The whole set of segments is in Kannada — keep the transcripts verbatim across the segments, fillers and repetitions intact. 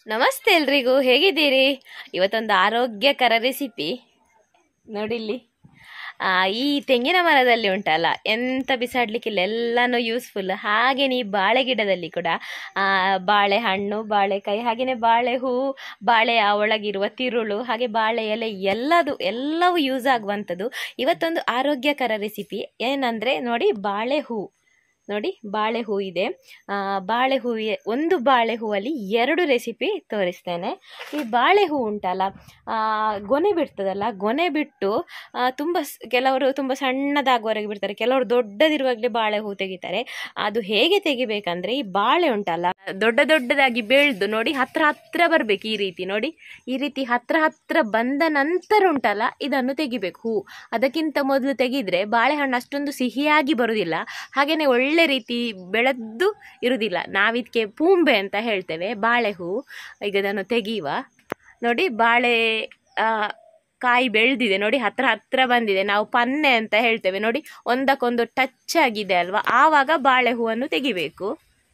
ನಮಸ್ತೆ ಎಲ್ರಿಗೂ, ಹೇಗಿದ್ದೀರಿ? ಇವತ್ತೊಂದು ಆರೋಗ್ಯಕರ ರೆಸಿಪಿ ನೋಡಿಲ್ಲಿ. ಈ ತೆಂಗಿನ ಮರದಲ್ಲಿ ಉಂಟಲ್ಲ, ಎಂತ ಬಿಸಾಡ್ಲಿಕ್ಕಿಲ್ಲ, ಎಲ್ಲನೂ ಯೂಸ್ಫುಲ್. ಹಾಗೆಯೇ ಈ ಬಾಳೆ ಗಿಡದಲ್ಲಿ ಕೂಡ ಬಾಳೆಹಣ್ಣು, ಬಾಳೆಕಾಯಿ, ಹಾಗೆಯೇ ಬಾಳೆ ಹೂವು, ಬಾಳೆಯ ಒಳಗಿರುವ ತಿರುಳು, ಹಾಗೆ ಬಾಳೆ ಎಲೆ, ಎಲ್ಲದು ಎಲ್ಲವೂ ಯೂಸ್ ಆಗುವಂಥದ್ದು. ಇವತ್ತೊಂದು ಆರೋಗ್ಯಕರ ರೆಸಿಪಿ ಏನಂದರೆ ನೋಡಿ, ಬಾಳೆ ಹೂವು ನೋಡಿ, ಬಾಳೆ ಹೂ ಇದೆ. ಬಾಳೆ ಹೂ ಒಂದು ಬಾಳೆ ಹೂವಲ್ಲಿ ಎರಡು ರೆಸಿಪಿ ತೋರಿಸ್ತೇನೆ. ಈ ಬಾಳೆ ಹೂ ಉಂಟಲ್ಲ, ಗೊನೆ ಬಿಡ್ತದಲ್ಲ, ಗೊನೆ ಬಿಟ್ಟು ತುಂಬ ಕೆಲವರು ತುಂಬ ಸಣ್ಣದಾಗುವವರೆಗೆ ಬಿಡ್ತಾರೆ, ಕೆಲವರು ದೊಡ್ಡದಿರುವಾಗಲೇ ಬಾಳೆ ಹೂ ತೆಗಿತಾರೆ. ಅದು ಹೇಗೆ ತೆಗಿಬೇಕಂದ್ರೆ, ಈ ಬಾಳೆ ಉಂಟಲ್ಲ ದೊಡ್ಡ ದೊಡ್ಡದಾಗಿ ಬೆಳೆದು ನೋಡಿ ಹತ್ರ ಹತ್ರ ಬರಬೇಕು. ಈ ರೀತಿ ನೋಡಿ, ಈ ರೀತಿ ಹತ್ರ ಹತ್ರ ಬಂದ ನಂತರ ಉಂಟಲ್ಲ ಇದನ್ನು ತೆಗಿಬೇಕು ಹೂ. ಅದಕ್ಕಿಂತ ಮೊದಲು ತೆಗೆದ್ರೆ ಬಾಳೆಹಣ್ಣು ಅಷ್ಟೊಂದು ಸಿಹಿಯಾಗಿ ಬರುವುದಿಲ್ಲ, ಹಾಗೆಯೇ ಒಳ್ಳೆ ಒಳ್ಳೆ ರೀತಿ ಬೆಳೆದ್ದು ಇರುವುದಿಲ್ಲ. ನಾವಿದಕ್ಕೆ ಪೂಂಬೆ ಅಂತ ಹೇಳ್ತೇವೆ, ಬಾಳೆ ಹೂ. ಈಗ ಅದನ್ನು ತೆಗೆಯುವ. ನೋಡಿ, ಬಾಳೆ ಕಾಯಿ ಬೆಳೆದಿದೆ ನೋಡಿ, ಹತ್ರ ಹತ್ರ ಬಂದಿದೆ. ನಾವು ಪನ್ನೆ ಅಂತ ಹೇಳ್ತೇವೆ ನೋಡಿ, ಒಂದಕ್ಕೊಂದು ಟಚ್ ಆಗಿದೆ ಅಲ್ವಾ, ಆವಾಗ ಬಾಳೆ ಹೂವನ್ನು ತೆಗಿಬೇಕು.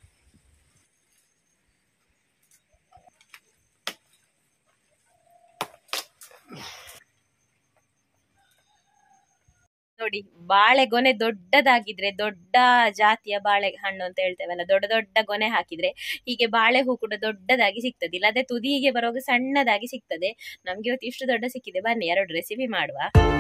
ನೋಡಿ, ಬಾಳೆ ಗೊನೆ ದೊಡ್ಡದಾಗಿದ್ರೆ, ದೊಡ್ಡ ಜಾತಿಯ ಬಾಳೆ ಹಣ್ಣು ಅಂತ ಹೇಳ್ತೇವಲ್ಲ, ದೊಡ್ಡ ದೊಡ್ಡ ಗೊನೆ ಹಾಕಿದ್ರೆ ಹೀಗೆ ಬಾಳೆ ಹೂ ಕೂಡ ದೊಡ್ಡದಾಗಿ ಸಿಗ್ತದೆ. ಇಲ್ಲದೆ ತುದಿಗೆ ಬರುವಾಗ ಸಣ್ಣದಾಗಿ ಸಿಗ್ತದೆ. ನಮ್ಗೆ ಇವತ್ತು ಇಷ್ಟು ದೊಡ್ಡ ಸಿಕ್ಕಿದೆ, ಬನ್ನಿ ಎರಡು ರೆಸಿಪಿ ಮಾಡುವ.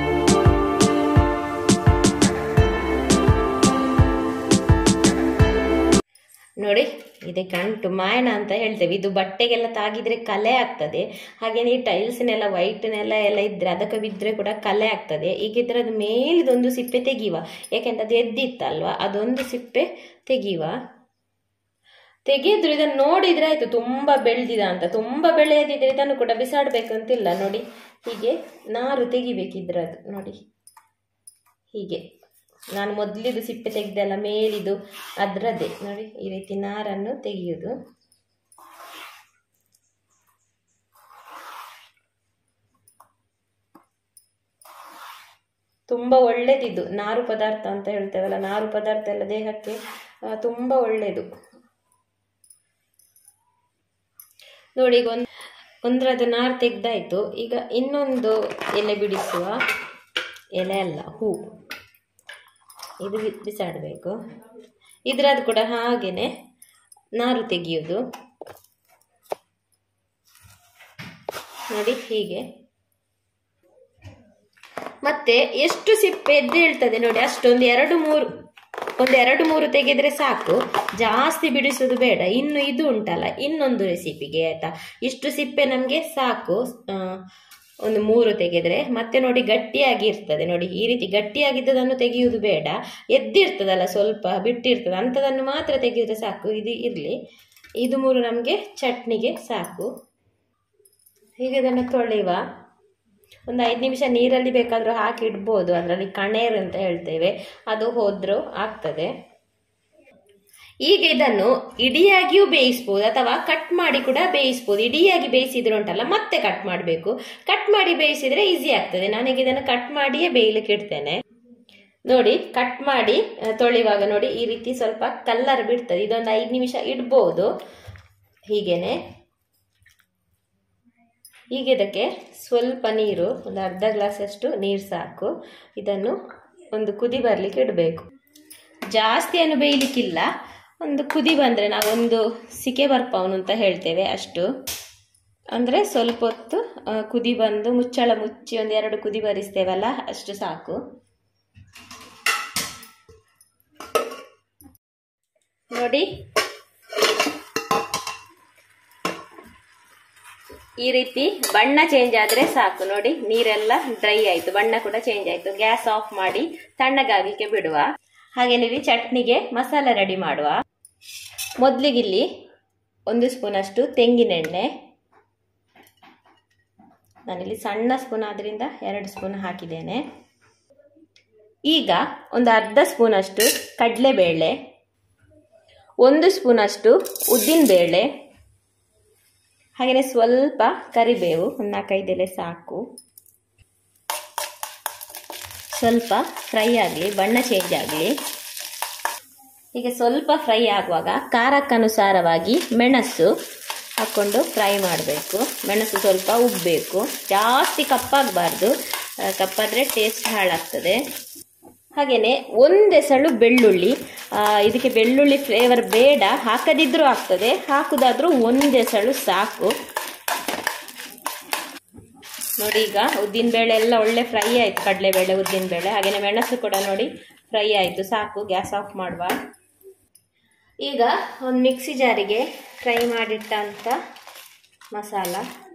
ನೋಡಿ, ಇದಕ್ಕೆ ಅಂಟು ಮಾಯಣ ಅಂತ ಹೇಳ್ತೇವೆ. ಇದು ಬಟ್ಟೆಗೆಲ್ಲ ತಾಗಿದ್ರೆ ಕಲೆ ಆಗ್ತದೆ. ಹಾಗೇನೆ ಈ ಟೈಲ್ಸ್ನೆಲ್ಲ ವೈಟ್ನೆಲ್ಲ ಎಲ್ಲ ಇದ್ರೆ ಅದಕ್ಕೆ ಬಿದ್ದರೆ ಕೂಡ ಕಲೆ ಆಗ್ತದೆ. ಈಗ ಇದರದ್ದು ಮೇಲಿದೊಂದು ಸಿಪ್ಪೆ ತೆಗಿಯುವ, ಯಾಕೆಂದ್ರೆ ಅದು ಎದ್ದಿತ್ತಲ್ವ, ಅದೊಂದು ಸಿಪ್ಪೆ ತೆಗಿಯುವ. ತೆಗೆದ್ರು ಇದನ್ನು ನೋಡಿದ್ರೆ ಆಯ್ತು ತುಂಬಾ ಬೆಳೆದಿದ ಅಂತ. ತುಂಬಾ ಬೆಳೆಯದಿದ್ರೆ ಇದನ್ನು ಕೂಡ ಬಿಸಾಡ್ಬೇಕಂತಿಲ್ಲ. ನೋಡಿ, ಹೀಗೆ ನಾರು ತೆಗಿಬೇಕಿದ್ರದ್ದು. ನೋಡಿ, ಹೀಗೆ ನಾನು ಮೊದಲಿದು ಸಿಪ್ಪೆ ತೆಗೆದಲ್ಲ ಮೇಲಿದು, ಅದರದ್ದೇ ನೋಡಿ, ಈ ರೀತಿ ನಾರನ್ನು ತೆಗೆಯುವುದು. ತುಂಬ ಒಳ್ಳೇದಿದ್ದು ನಾರು ಪದಾರ್ಥ ಅಂತ ಹೇಳ್ತೇವಲ್ಲ, ನಾರು ಪದಾರ್ಥ ಎಲ್ಲ ದೇಹಕ್ಕೆ ತುಂಬ ಒಳ್ಳೇದು. ನೋಡಿ, ಈಗ ಒಂದು ಒಂದರದ್ದು ನಾರು ತೆಗೆದಾಯ್ತು. ಈಗ ಇನ್ನೊಂದು ಎಲೆ ಬಿಡಿಸುವ. ಎಲೆ ಅಲ್ಲ, ಹೂ. ಇದು ಬಿಸಾಡಬೇಕು. ಇದರದ್ದು ಕೂಡ ಹಾಗೇನೆ ನಾರು ತೆಗೆಯುವುದು. ನೋಡಿ, ಹೀಗೆ ಮತ್ತೆ ಎಷ್ಟು ಸಿಪ್ಪೆ ಎದ್ದು ಹೇಳ್ತದೆ ನೋಡಿ, ಅಷ್ಟೊಂದು ಎರಡು ಮೂರು ಒಂದು ಎರಡು ಮೂರು ತೆಗೆದ್ರೆ ಸಾಕು, ಜಾಸ್ತಿ ಬಿಡಿಸೋದು ಬೇಡ. ಇನ್ನು ಇದು ಉಂಟಲ್ಲ, ಇನ್ನೊಂದು ರೆಸಿಪಿಗೆ ಆಯ್ತಾ, ಇಷ್ಟು ಸಿಪ್ಪೆ ನಮಗೆ ಸಾಕು. ಒಂದು ಮೂರು ತೆಗೆದ್ರೆ ಮತ್ತೆ ನೋಡಿ ಗಟ್ಟಿಯಾಗಿ ಇರ್ತದೆ. ನೋಡಿ, ಈ ರೀತಿ ಗಟ್ಟಿಯಾಗಿದ್ದದನ್ನು ತೆಗೆಯುವುದು ಬೇಡ. ಎದ್ದಿರ್ತದಲ್ಲ, ಸ್ವಲ್ಪ ಬಿಟ್ಟಿರ್ತದೆ, ಅಂಥದನ್ನು ಮಾತ್ರ ತೆಗೆದ್ರೆ ಸಾಕು. ಇದು ಇರಲಿ. ಇದು ಮೂರು ನಮಗೆ ಚಟ್ನಿಗೆ ಸಾಕು. ಹೀಗೆ ಅದನ್ನು ತೊಳೆಯುವ. ಒಂದು ಐದು ನಿಮಿಷ ನೀರಲ್ಲಿ ಬೇಕಾದರೂ ಹಾಕಿ ಇಡ್ಬೋದು. ಅದರಲ್ಲಿ ಕಣೇರು ಅಂತ ಹೇಳ್ತೇವೆ, ಅದು ಹೋದ್ರೂ ಆಗ್ತದೆ. ಈಗ ಇದನ್ನು ಇಡಿಯಾಗಿಯೂ ಬೇಯಿಸ್ಬೋದು ಅಥವಾ ಕಟ್ ಮಾಡಿ ಕೂಡ ಬೇಯಿಸ್ಬೋದು. ಇಡಿಯಾಗಿ ಬೇಯಿಸಿದ್ರೆ ಉಂಟಲ್ಲ ಮತ್ತೆ ಕಟ್ ಮಾಡಬೇಕು. ಕಟ್ ಮಾಡಿ ಬೇಯಿಸಿದ್ರೆ ಈಸಿ ಆಗ್ತದೆ. ನಾನೀಗ ಇದನ್ನು ಕಟ್ ಮಾಡಿಯೇ ಬೇಯಲಿಕ್ಕೆ ಇಡ್ತೇನೆ. ನೋಡಿ, ಕಟ್ ಮಾಡಿ ತೊಳೆಯುವಾಗ ನೋಡಿ ಈ ರೀತಿ ಸ್ವಲ್ಪ ಕಲ್ಲರ್ ಬಿಡ್ತದೆ. ಇದೊಂದು ಐದು ನಿಮಿಷ ಇಡ್ಬೋದು ಹೀಗೇನೆ. ಈಗ ಇದಕ್ಕೆ ಸ್ವಲ್ಪ ನೀರು, ಒಂದು ಅರ್ಧ ಗ್ಲಾಸ್ ಅಷ್ಟು ನೀರು ಸಾಕು. ಇದನ್ನು ಒಂದು ಕುದಿ ಬರಲಿಕ್ಕೆ ಇಡಬೇಕು. ಜಾಸ್ತಿಯನ್ನು ಬೇಯಲಿಕ್ಕಿಲ್ಲ, ಒಂದು ಕುದಿ ಬಂದರೆ, ನಾವೊಂದು ಸಿಕೆ ಬರ್ಪವನು ಅಂತ ಹೇಳ್ತೇವೆ ಅಷ್ಟು, ಅಂದರೆ ಸ್ವಲ್ಪ ಹೊತ್ತು ಕುದಿ ಬಂದು ಮುಚ್ಚಳ ಮುಚ್ಚಿ ಒಂದು ಎರಡು ಕುದಿ ಬರಿಸ್ತೇವಲ್ಲ ಅಷ್ಟು ಸಾಕು. ನೋಡಿ, ಈ ರೀತಿ ಬಣ್ಣ ಚೇಂಜ್ ಆದರೆ ಸಾಕು. ನೋಡಿ, ನೀರೆಲ್ಲ ಡ್ರೈ ಆಯಿತು, ಬಣ್ಣ ಕೂಡ ಚೇಂಜ್ ಆಯಿತು. ಗ್ಯಾಸ್ ಆಫ್ ಮಾಡಿ ತಣ್ಣಗಾಗಲಿಕ್ಕೆ ಬಿಡುವ. ಹಾಗೇನಿಲ್ಲಿ ಚಟ್ನಿಗೆ ಮಸಾಲೆ ರೆಡಿ ಮಾಡುವ. ಮೊದಲಿಗಿಲ್ಲಿ ಒಂದು ಸ್ಪೂನಷ್ಟು ತೆಂಗಿನೆಣ್ಣೆ, ನಾನಿಲ್ಲಿ ಸಣ್ಣ ಸ್ಪೂನ್ ಆದ್ರಿಂದ ಎರಡು ಸ್ಪೂನ್ ಹಾಕಿದ್ದೇನೆ. ಈಗ ಒಂದು ಅರ್ಧ ಸ್ಪೂನಷ್ಟು ಕಡಲೆಬೇಳೆ, ಒಂದು ಸ್ಪೂನಷ್ಟು ಉದ್ದಿನಬೇಳೆ, ಹಾಗೆಯೇ ಸ್ವಲ್ಪ ಕರಿಬೇವು, ಒಂದು ನಾಲ್ಕೈದು ಎಲೆ ಸಾಕು. ಸ್ವಲ್ಪ ಫ್ರೈ ಆಗಲಿ, ಬಣ್ಣ ಚೇಂಜ್ ಆಗಲಿ. ಈಗ ಸ್ವಲ್ಪ ಫ್ರೈ ಆಗುವಾಗ ಖಾರಕ್ಕನುಸಾರವಾಗಿ ಮೆಣಸು, ಹಾಕ್ಕೊಂಡು ಫ್ರೈ ಮಾಡಬೇಕು. ಮೆಣಸು ಸ್ವಲ್ಪ ಉಬ್ಬಬೇಕು, ಜಾಸ್ತಿ ಕಪ್ಪಾಗಬಾರ್ದು, ಕಪ್ಪಾದರೆ ಟೇಸ್ಟ್ ಹಾಳಾಗ್ತದೆ. ಹಾಗೆಯೇ ಒಂದೆಸಳು ಬೆಳ್ಳುಳ್ಳಿ, ಇದಕ್ಕೆ ಬೆಳ್ಳುಳ್ಳಿ ಫ್ಲೇವರ್ ಬೇಡ, ಹಾಕದಿದ್ರೂ ಆಗ್ತದೆ, ಹಾಕುದಾದ್ರೂ ಒಂದೆಸಳು ಸಾಕು. ನೋಡಿ ಈಗ ಉದ್ದಿನಬೇಳೆ ಎಲ್ಲ ಒಳ್ಳೆ ಫ್ರೈ ಆಯಿತು, ಕಡಲೆಬೇಳೆ ಉದ್ದಿನಬೇಳೆ ಹಾಗೆಯೇ ಮೆಣಸು ಕೂಡ ನೋಡಿ ಫ್ರೈ ಆಯಿತು, ಸಾಕು. ಗ್ಯಾಸ್ ಆಫ್ ಮಾಡುವ. ಈಗ ಒಂದು ಮಿಕ್ಸಿ ಜಾರಿಗೆ ಫ್ರೈ ಮಾಡಿಟ್ಟಂಥ ಮಸಾಲ,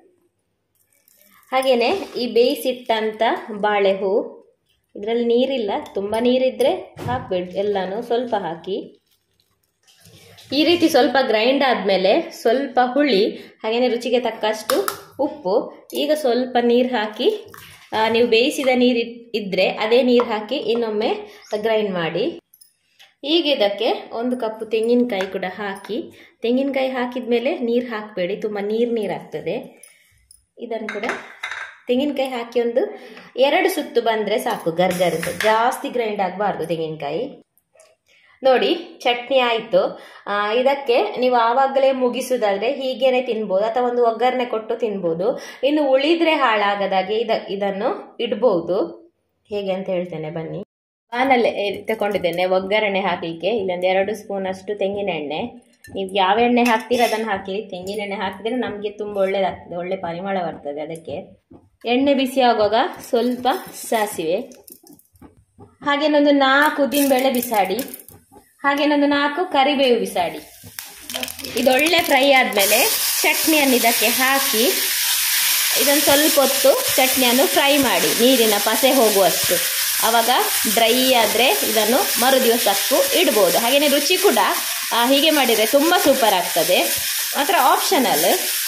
ಹಾಗೆಯೇ ಈ ಬೇಯಿಸಿಟ್ಟಂಥ ಬಾಳೆಹೂ, ಇದರಲ್ಲಿ ನೀರಿಲ್ಲ, ತುಂಬ ನೀರಿದ್ದರೆ ಹಾಕಬೇಡಿ, ಎಲ್ಲನೂ ಸ್ವಲ್ಪ ಹಾಕಿ. ಈ ರೀತಿ ಸ್ವಲ್ಪ ಗ್ರೈಂಡ್ ಆದಮೇಲೆ ಸ್ವಲ್ಪ ಹುಳಿ, ಹಾಗೆಯೇ ರುಚಿಗೆ ತಕ್ಕಷ್ಟು ಉಪ್ಪು. ಈಗ ಸ್ವಲ್ಪ ನೀರು ಹಾಕಿ, ನೀವು ಬೇಯಿಸಿದ ನೀರು ಇದ್ದರೆ ಅದೇ ನೀರು ಹಾಕಿ ಇನ್ನೊಮ್ಮೆ ಗ್ರೈಂಡ್ ಮಾಡಿ. ಈಗ ಇದಕ್ಕೆ ಒಂದು ಕಪ್ಪು ತೆಂಗಿನಕಾಯಿ ಕೂಡ ಹಾಕಿ, ತೆಂಗಿನಕಾಯಿ ಹಾಕಿದ ಮೇಲೆ ನೀರು ಹಾಕಬೇಡಿ, ತುಂಬ ನೀರು ನೀರಾಗ್ತದೆ. ಇದನ್ನು ಕೂಡ ತೆಂಗಿನಕಾಯಿ ಹಾಕಿ ಒಂದು ಎರಡು ಸುತ್ತು ಬಂದರೆ ಸಾಕು, ಗರ್ಗರುತ್ತೆ, ಜಾಸ್ತಿ ಗ್ರೈಂಡ್ ಆಗಬಾರ್ದು ತೆಂಗಿನಕಾಯಿ. ನೋಡಿ ಚಟ್ನಿ ಆಯಿತು. ಇದಕ್ಕೆ ನೀವು ಆವಾಗಲೇ ಮುಗಿಸೋದಾದರೆ ಹೀಗೇನೆ ತಿನ್ಬೋದು, ಅಥವಾ ಒಂದು ಒಗ್ಗರಣೆ ಕೊಟ್ಟು ತಿನ್ಬೋದು. ಇನ್ನು ಉಳಿದ್ರೆ ಹಾಳಾಗದಾಗೆ ಇದ ಇದನ್ನು ಇಡ್ಬೋದು. ಹೇಗೆ ಅಂತ ಹೇಳ್ತೇನೆ ಬನ್ನಿ. ಬಾಣಲೆ ತಗೊಂಡಿದ್ದೇನೆ ಒಗ್ಗರಣೆ ಹಾಕಲಿಕ್ಕೆ. ಇಲ್ಲೊಂದು ಎರಡು ಸ್ಪೂನ್ ಅಷ್ಟು ತೆಂಗಿನ ಎಣ್ಣೆ, ನೀವು ಯಾವ ಎಣ್ಣೆ ಹಾಕ್ತೀರ ಅದನ್ನು ಹಾಕಿ. ತೆಂಗಿನ ಎಣ್ಣೆ ಹಾಕಿದ್ರೆ ನಮಗೆ ತುಂಬ ಒಳ್ಳೇದಾಗ್ತದೆ, ಒಳ್ಳೆ ಪರಿಮಳ ಬರ್ತದೆ. ಅದಕ್ಕೆ ಎಣ್ಣೆ ಬಿಸಿ ಆಗುವಾಗ ಸ್ವಲ್ಪ ಸಾಸಿವೆ, ಹಾಗೇನೊಂದು ನಾಲ್ಕು ಉದ್ದಿನಬೇಳೆ ಬಿಸಾಡಿ, ಹಾಗೇನೊಂದು ನಾಲ್ಕು ಕರಿಬೇವು ಬಿಸಾಡಿ. ಇದೊಳ್ಳೆ ಫ್ರೈ ಆದಮೇಲೆ ಚಟ್ನಿಯನ್ನು ಇದಕ್ಕೆ ಹಾಕಿ ಇದನ್ನು ಸ್ವಲ್ಪ ಹೊತ್ತು ಚಟ್ನಿಯನ್ನು ಫ್ರೈ ಮಾಡಿ, ನೀರಿನ ಪಸೆ ಹೋಗುವಷ್ಟು. ಆವಾಗ ಡ್ರೈ ಆದರೆ ಇದನ್ನು ಮರು ದಿವಸಕ್ಕೂ ಇಡ್ಬೋದು. ಹಾಗೆಯೇ ರುಚಿ ಕೂಡ ಹೀಗೆ ಮಾಡಿದರೆ ತುಂಬ ಸೂಪರ್ ಆಗ್ತದೆ. ಮಾತ್ರ ಆಪ್ಷನಲ್.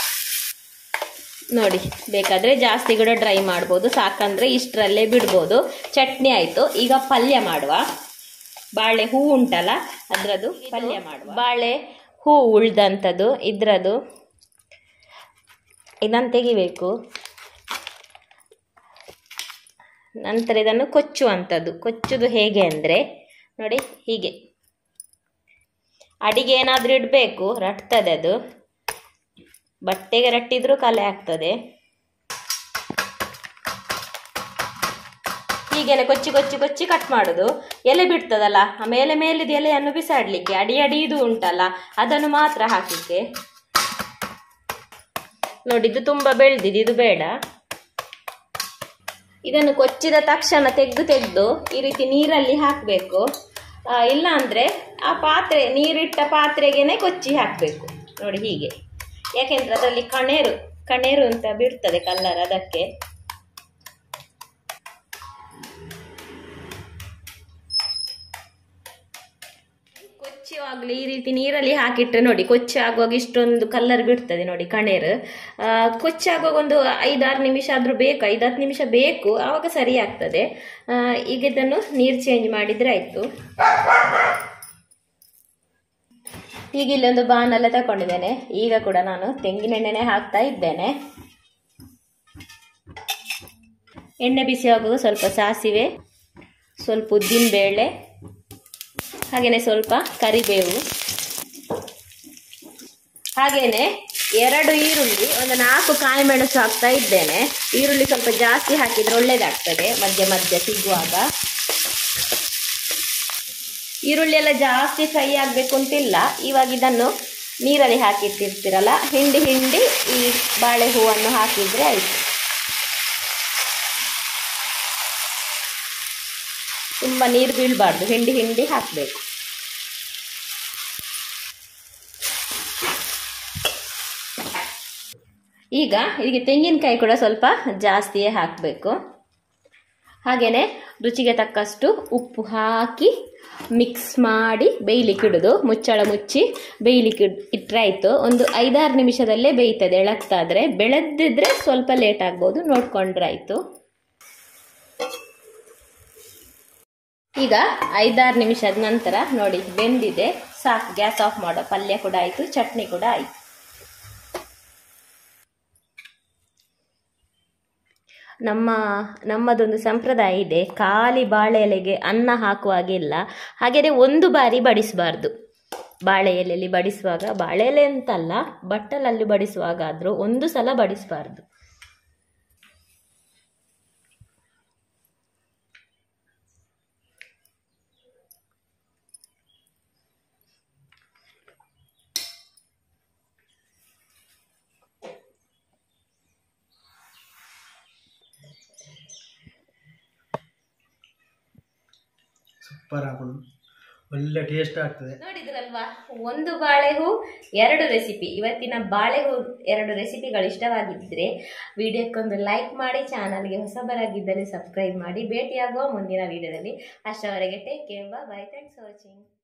ನೋಡಿ ಬೇಕಾದರೆ ಜಾಸ್ತಿ ಕೂಡ ಡ್ರೈ ಮಾಡ್ಬೋದು, ಸಾಕಂದರೆ ಇಷ್ಟರಲ್ಲೇ ಬಿಡ್ಬೋದು. ಚಟ್ನಿ ಆಯಿತು. ಈಗ ಪಲ್ಯ ಮಾಡುವ. ಬಾಳೆ ಹೂ ಉಂಟಲ್ಲ ಅದರದ್ದು ಪಲ್ಯ ಮಾಡುವ. ಬಾಳೆ ಹೂ ಉಳ್ದಂಥದ್ದು ಇದ್ರದ್ದು ಇದನ್ನು ತೆಗಿಬೇಕು. ನಂತರ ಇದನ್ನು ಕೊಚ್ಚುವಂಥದ್ದು. ಕೊಚ್ಚುದು ಹೇಗೆ ಅಂದರೆ ನೋಡಿ ಹೀಗೆ, ಅಡಿಗೆ ಏನಾದರೂ ಇಡಬೇಕು, ರಟ್ತದೆ ಅದು, ಬಟ್ಟೆಗೆ ರಟ್ಟಿದ್ರೂ ಕಲೆ ಆಗ್ತದೆ. ಹೀಗೆಲ್ಲ ಕೊಚ್ಚಿ ಕೊಚ್ಚಿ ಕೊಚ್ಚಿ ಕಟ್ ಮಾಡೋದು. ಎಲೆ ಬಿಡ್ತದಲ್ಲ, ಮೇಲೆ ಮೇಲಿದ ಎಲೆಯನ್ನು ಬಿಸಾಡಲಿಕ್ಕೆ, ಅಡಿ ಅಡಿದು ಉಂಟಲ್ಲ ಅದನ್ನು ಮಾತ್ರ ಹಾಕಲಿಕ್ಕೆ. ನೋಡಿ ಇದು ತುಂಬ ಬೆಳೆದಿದೆ, ಇದು ಬೇಡ. ಇದನ್ನು ಕೊಚ್ಚಿದ ತಕ್ಷಣ ತೆಗೆದು ತೆಗೆದು ಈ ರೀತಿ ನೀರಲ್ಲಿ ಹಾಕಬೇಕು. ಇಲ್ಲ ಅಂದರೆ ಆ ಪಾತ್ರೆ, ನೀರಿಟ್ಟ ಪಾತ್ರೆಗೇನೆ ಕೊಚ್ಚಿ ಹಾಕಬೇಕು. ನೋಡಿ ಹೀಗೆ, ಯಾಕೆಂದ್ರೆ ಅದರಲ್ಲಿ ಕಣೇರು ಕಣೇರು ಅಂತ ಬಿಡ್ತದೆ ಕಲ್ಲರ್, ಅದಕ್ಕೆ. ಕೊಚ್ಚುವಾಗಲೂ ಈ ರೀತಿ ನೀರಲ್ಲಿ ಹಾಕಿಟ್ರೆ ನೋಡಿ ಕೊಚ್ಚಿ ಆಗುವಾಗ ಇಷ್ಟೊಂದು ಕಲ್ಲರ್ ಬಿಡ್ತದೆ ನೋಡಿ ಕಣೇರು. ಕೊಚ್ಚಾಗುವಾಗ ಒಂದು ಐದಾರು ನಿಮಿಷ ಆದರೂ ಬೇಕು, ಐದಾರು ನಿಮಿಷ ಬೇಕು, ಆವಾಗ ಸರಿ ಆಗ್ತದೆ. ಈಗ ಇದನ್ನು ನೀರು ಚೇಂಜ್ ಮಾಡಿದರೆ ಆಯಿತು. ಈಗ ಇಲ್ಲೊಂದು ಬಾಣಲೆ ತಗೊಂಡಿದ್ದೇನೆ. ಈಗ ಕೂಡ ನಾನು ತೆಂಗಿನ ಎಣ್ಣೆನೆ ಹಾಕ್ತಾ ಇದ್ದೇನೆ. ಎಣ್ಣೆ ಬಿಸಿ ಆಗುವಾಗ ಸ್ವಲ್ಪ ಸಾಸಿವೆ, ಸ್ವಲ್ಪ ಉದ್ದಿನ ಬೇಳೆ, ಹಾಗೆಯೇ ಸ್ವಲ್ಪ ಕರಿಬೇವು, ಹಾಗೆಯೇ ಎರಡು ಈರುಳ್ಳಿ, ಒಂದು ನಾಲ್ಕು ಕಾಯಿ ಮೆಣಸು ಹಾಕ್ತಾ ಇದ್ದೇನೆ. ಈರುಳ್ಳಿ ಸ್ವಲ್ಪ ಜಾಸ್ತಿ ಹಾಕಿದರೆ ಒಳ್ಳೇದಾಗ್ತದೆ ಮಧ್ಯ ಮಧ್ಯ ಸಿಗುವಾಗ. ಈರುಳ್ಳಿ ಎಲ್ಲ ಜಾಸ್ತಿ ಫ್ರೈ ಆಗಬೇಕು ಅಂತಿಲ್ಲ. ಇವಾಗ ಇದನ್ನು ನೀರಲ್ಲಿ ಹಾಕಿಟ್ಟಿರ್ತೀರಲ್ಲ, ಹಿಂಡಿ ಹಿಂಡಿ ಈ ಬಾಳೆ ಹೂವನ್ನು ಹಾಕಿದರೆ ಆಯಿತು. ತುಂಬ ನೀರು ಬೀಳಬಾರ್ದು, ಹಿಂಡಿ ಹಿಂಡಿ ಹಾಕಬೇಕು. ಈಗ ಇದಕ್ಕೆ ತೆಂಗಿನಕಾಯಿ ಕೂಡ ಸ್ವಲ್ಪ ಜಾಸ್ತಿಯೇ ಹಾಕಬೇಕು. ಹಾಗೆಯೇ ರುಚಿಗೆ ತಕ್ಕಷ್ಟು ಉಪ್ಪು ಹಾಕಿ ಮಿಕ್ಸ್ ಮಾಡಿ ಬೇಯಲಿಕ್ಕೆ ಇಡೋದು. ಮುಚ್ಚಳ ಮುಚ್ಚಿ ಬೇಯಲಿಕ್ಕೆ ಇಟ್ಟರೆ ಆಯಿತು. ಒಂದು ಐದಾರು ನಿಮಿಷದಲ್ಲೇ ಬೇಯ್ತದೆ. ಎಳಕ್ತಾದರೆ, ಬೆಳೆದಿದ್ರೆ ಸ್ವಲ್ಪ ಲೇಟ್ ಆಗ್ಬೋದು, ನೋಡ್ಕೊಂಡ್ರೆ ಆಯಿತು. ಈಗ ಐದಾರು ನಿಮಿಷದ ನಂತರ ನೋಡಿ ಬೆಂದಿದೆ, ಸಾಕು, ಗ್ಯಾಸ್ ಆಫ್ ಮಾಡೋ. ಪಲ್ಯ ಕೂಡ ಆಯಿತು, ಚಟ್ನಿ ಕೂಡ ಆಯಿತು. ನಮ್ಮ ನಮ್ಮದೊಂದು ಸಂಪ್ರದಾಯ ಇದೆ, ಖಾಲಿ ಬಾಳೆ ಎಲೆಗೆ ಅನ್ನ ಹಾಕುವಾಗಿಲ್ಲ. ಹಾಗೆಯೇ ಒಂದು ಬಾರಿ ಬಡಿಸಬಾರ್ದು. ಬಾಳೆ ಎಲೆಯಲ್ಲಿ ಬಡಿಸುವಾಗ, ಬಾಳೆ ಎಲೆ ಅಂತಲ್ಲ ಬಟ್ಟಲಲ್ಲಿ ಬಡಿಸುವಾಗ ಆದರೂ ಒಂದು ಸಲ ಬಡಿಸಬಾರ್ದು. ಸೂಪರ್ ಆಗೋದು, ಒಳ್ಳೆ ಟೇಸ್ಟ್ ಆಗ್ತದೆ. ನೋಡಿದ್ರಲ್ವಾ, ಒಂದು ಬಾಳೆಹೂ ಎರಡು ರೆಸಿಪಿ. ಇವತ್ತಿನ ಬಾಳೆಹೂ ಎರಡು ರೆಸಿಪಿಗಳು ಇಷ್ಟವಾಗಿದ್ದರೆ ವಿಡಿಯೋಕ್ಕೊಂದು ಲೈಕ್ ಮಾಡಿ, ಚಾನಲ್ಗೆ ಹೊಸಬರಾಗಿದ್ದಲ್ಲಿ ಸಬ್ಸ್ಕ್ರೈಬ್ ಮಾಡಿ. ಭೇಟಿಯಾಗುವ ಮುಂದಿನ ವಿಡಿಯೋದಲ್ಲಿ. ಅಷ್ಟರವರೆಗೆ take care, bye, thanks for watching.